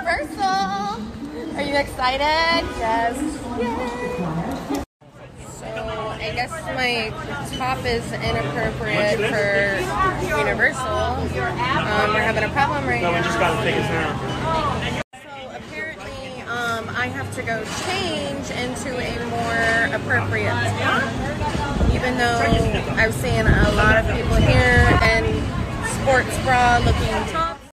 Universal. Are you excited? Yes. Yay. So I guess my top is inappropriate for Universal. We're having a problem right now. No, we just got to take it now. So apparently I have to go change into a more appropriate top, even though I've seen a lot of people here in sports bra looking tops.